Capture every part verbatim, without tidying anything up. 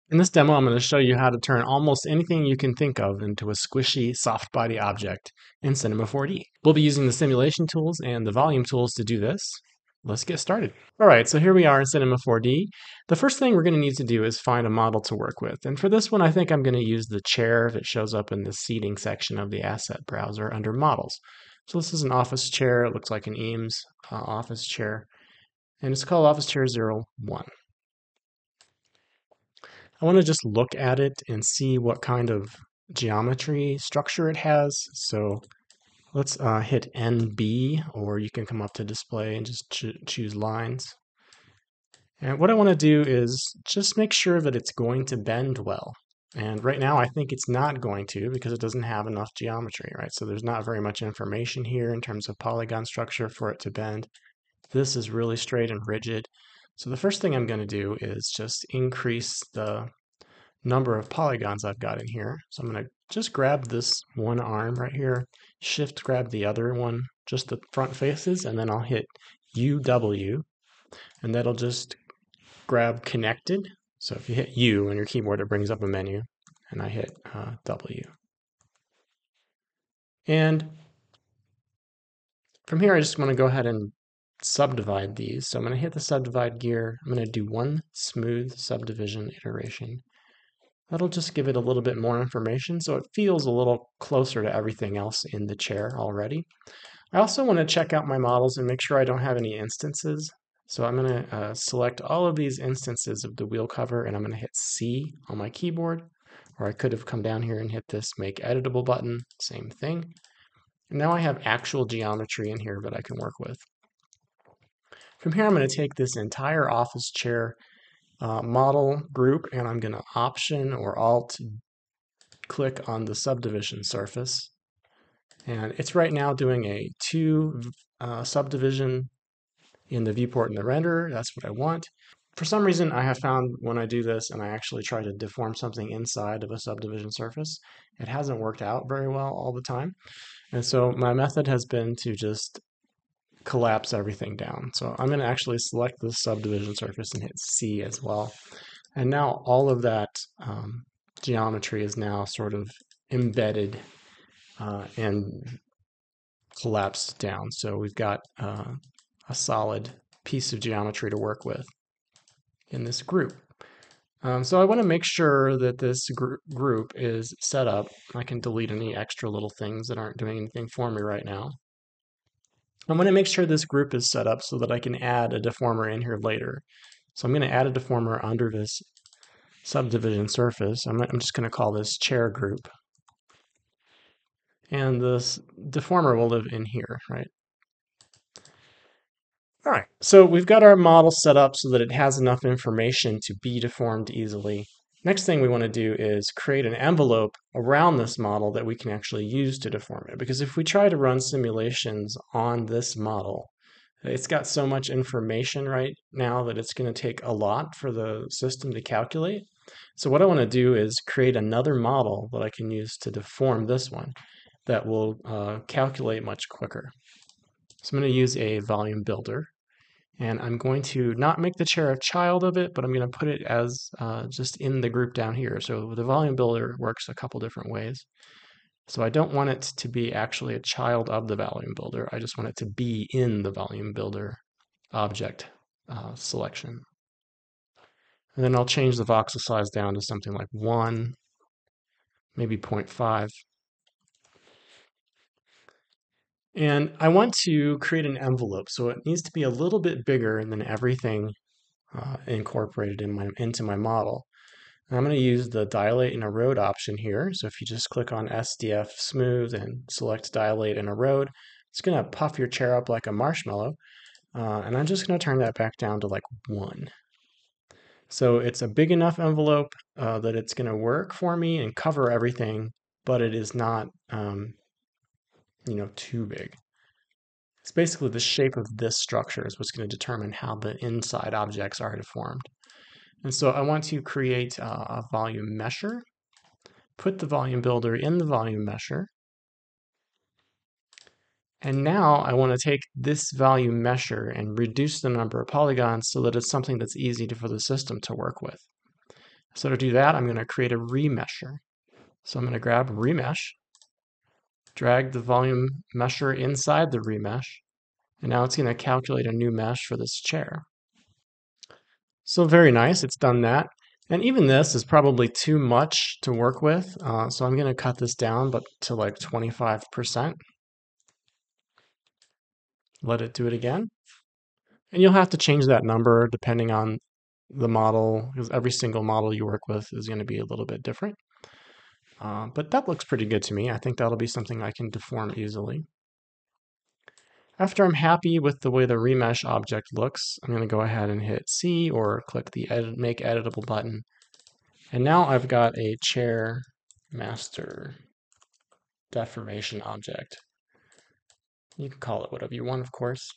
In this demo, I'm going to show you how to turn almost anything you can think of into a squishy, soft body object in Cinema four D. We'll be using the simulation tools and the volume tools to do this. Let's get started. All right, so here we are in Cinema four D. The first thing we're going to need to do is find a model to work with. And for this one, I think I'm going to use the chair that shows up in the seating section of the asset browser under models. So this is an office chair. It looks like an Eames uh, office chair. And it's called Office Chair zero one. I want to just look at it and see what kind of geometry structure it has. So let's uh, hit N B, or you can come up to display and just ch choose lines. And what I want to do is just make sure that it's going to bend well. And right now I think it's not going to because it doesn't have enough geometry, right? So there's not very much information here in terms of polygon structure for it to bend. This is really straight and rigid. So the first thing I'm going to do is just increase the number of polygons I've got in here. So I'm going to just grab this one arm right here, shift grab the other one, just the front faces, and then I'll hit U W, and that'll just grab connected. So if you hit U on your keyboard, it brings up a menu, and I hit uh, W. And from here, I just want to go ahead and subdivide these. So I'm going to hit the subdivide gear. I'm going to do one smooth subdivision iteration. That'll just give it a little bit more information so it feels a little closer to everything else in the chair already. I also want to check out my models and make sure I don't have any instances. So I'm going to uh, select all of these instances of the wheel cover, and I'm going to hit C on my keyboard, or I could have come down here and hit this Make Editable button, same thing. And now I have actual geometry in here that I can work with. From here, I'm going to take this entire office chair Uh, model group, and I'm going to Option or Alt click on the subdivision surface. And it's right now doing a two uh, subdivision in the viewport and the renderer. That's what I want. For some reason, I have found when I do this and I actually try to deform something inside of a subdivision surface, it hasn't worked out very well all the time. And so my method has been to just collapse everything down. So I'm going to actually select the subdivision surface and hit C as well. And now all of that um, geometry is now sort of embedded uh, and collapsed down. So we've got uh, a solid piece of geometry to work with in this group. Um, so I want to make sure that this gr group is set up. I can delete any extra little things that aren't doing anything for me right now. I'm going to make sure this group is set up so that I can add a deformer in here later. So I'm going to add a deformer under this subdivision surface. I'm, I'm just going to call this chair group. And this deformer will live in here, right? All right, so we've got our model set up so that it has enough information to be deformed easily. Next thing we want to do is create an envelope around this model that we can actually use to deform it. Because if we try to run simulations on this model, it's got so much information right now that it's going to take a lot for the system to calculate. So what I want to do is create another model that I can use to deform this one that will uh, calculate much quicker. So I'm going to use a volume builder. And I'm going to not make the chair a child of it, but I'm going to put it as uh, just in the group down here. So the volume builder works a couple different ways. So I don't want it to be actually a child of the volume builder. I just want it to be in the volume builder object uh, selection. And then I'll change the voxel size down to something like one, maybe zero point five. And I want to create an envelope, so it needs to be a little bit bigger than everything uh, incorporated in my, into my model. And I'm going to use the dilate and erode option here. So if you just click on S D F smooth and select dilate and erode, it's going to puff your chair up like a marshmallow. Uh, and I'm just going to turn that back down to like one. So it's a big enough envelope uh, that it's going to work for me and cover everything, but it is not um, you know, too big. It's basically the shape of this structure is what's going to determine how the inside objects are deformed. And so I want to create a volume mesher, put the volume builder in the volume mesher, and now I want to take this volume mesher and reduce the number of polygons so that it's something that's easy to, for the system to work with. So to do that, I'm going to create a remesher. So I'm going to grab remesh, drag the volume mesher inside the remesh, and now it's going to calculate a new mesh for this chair. So very nice, it's done that. And even this is probably too much to work with, uh, so I'm going to cut this down but to like twenty-five percent. Let it do it again. And you'll have to change that number depending on the model, because every single model you work with is going to be a little bit different. Uh, but that looks pretty good to me. I think that'll be something I can deform easily. After I'm happy with the way the remesh object looks, I'm going to go ahead and hit C or click the edit, Make Editable button. And now I've got a chair master deformation object. You can call it whatever you want, of course.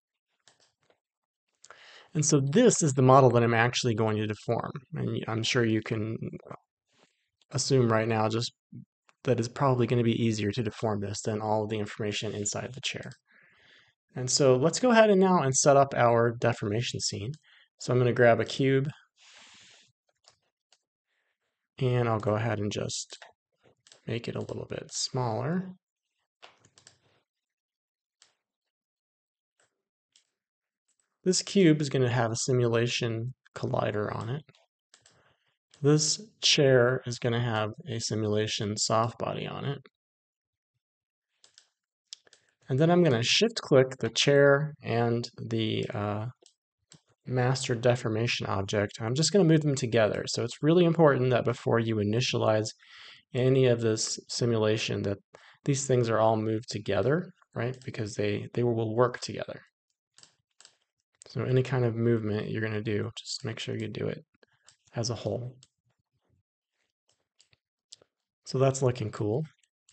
And so this is the model that I'm actually going to deform. And I'm sure you can assume right now just that it's probably going to be easier to deform this than all of the information inside the chair. And so let's go ahead and now and set up our deformation scene. So I'm going to grab a cube and I'll go ahead and just make it a little bit smaller. This cube is going to have a simulation collider on it. This chair is going to have a simulation softbody on it. And then I'm going to shift click the chair and the uh, master deformation object. I'm just going to move them together. So it's really important that before you initialize any of this simulation that these things are all moved together, right? Because they, they will work together. So any kind of movement you're going to do, just make sure you do it as a whole. So that's looking cool.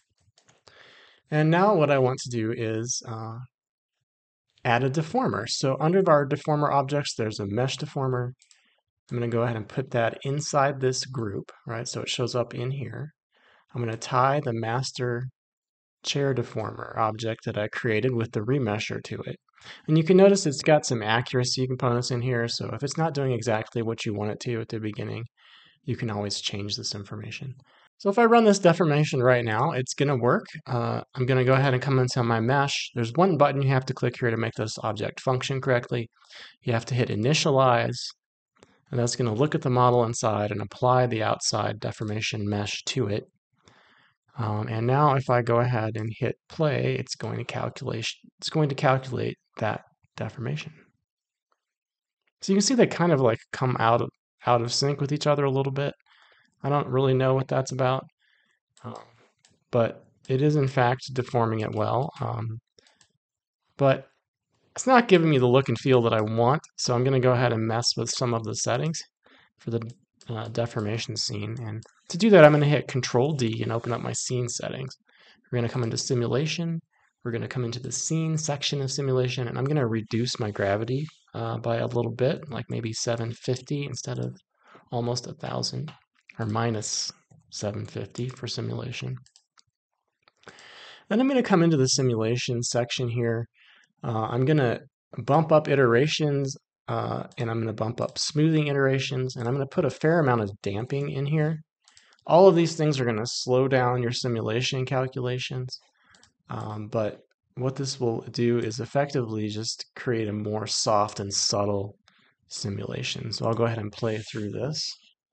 And now what I want to do is uh, add a deformer. So under our deformer objects, there's a mesh deformer. I'm going to go ahead and put that inside this group, right? So it shows up in here. I'm going to tie the master chair deformer object that I created with the remesher to it. And you can notice it's got some accuracy components in here. So if it's not doing exactly what you want it to at the beginning, you can always change this information. So if I run this deformation right now, it's going to work. Uh, I'm going to go ahead and come into my mesh. There's one button you have to click here to make this object function correctly. You have to hit initialize, and that's going to look at the model inside and apply the outside deformation mesh to it. Um, and now if I go ahead and hit play, it's going to calculate, it's going to calculate that deformation. So you can see they kind of like come out of, out of sync with each other a little bit. I don't really know what that's about, um, but it is in fact deforming it well. Um, but it's not giving me the look and feel that I want, so I'm going to go ahead and mess with some of the settings for the uh, deformation scene. And to do that, I'm going to hit Control D and open up my scene settings. We're going to come into Simulation. We're going to come into the Scene section of Simulation, and I'm going to reduce my gravity uh, by a little bit, like maybe seven fifty instead of almost one thousand. Or minus seven fifty for simulation. Then I'm going to come into the simulation section here. Uh, I'm going to bump up iterations, uh, and I'm going to bump up smoothing iterations, and I'm going to put a fair amount of damping in here. All of these things are going to slow down your simulation calculations, um, but what this will do is effectively just create a more soft and subtle simulation. So I'll go ahead and play through this.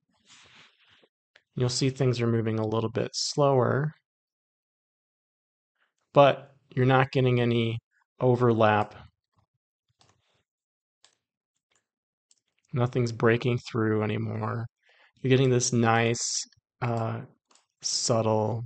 You'll see things are moving a little bit slower, but you're not getting any overlap. Nothing's breaking through anymore. You're getting this nice, uh, subtle,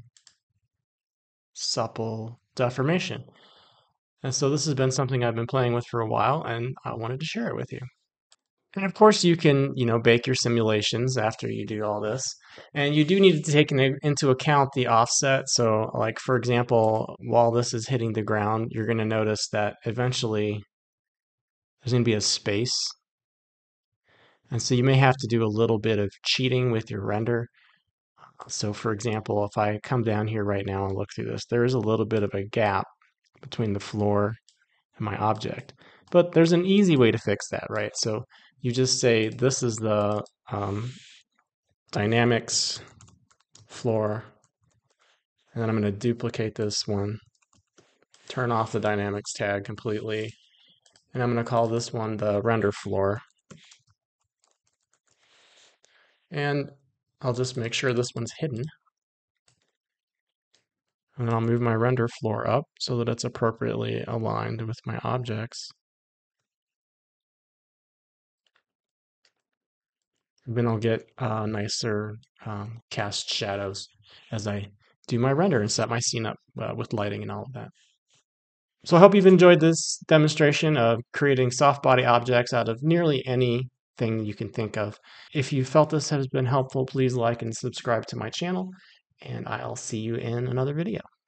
supple deformation. And so this has been something I've been playing with for a while, and I wanted to share it with you. And of course, you can, you know, bake your simulations after you do all this. And you do need to take in, into account the offset. So, like, for example, while this is hitting the ground, you're going to notice that eventually there's going to be a space. And so you may have to do a little bit of cheating with your render. So, for example, if I come down here right now and look through this, there is a little bit of a gap between the floor and my object. But there's an easy way to fix that, right? So you just say this is the um, dynamics, floor, and then I'm going to duplicate this one, turn off the dynamics tag completely, and I'm going to call this one the render floor. And I'll just make sure this one's hidden. And then I'll move my render floor up so that it's appropriately aligned with my objects. Then I'll get uh, nicer um, cast shadows as I do my render and set my scene up uh, with lighting and all of that. So I hope you've enjoyed this demonstration of creating soft body objects out of nearly anything you can think of. If you felt this has been helpful, please like and subscribe to my channel, and I'll see you in another video.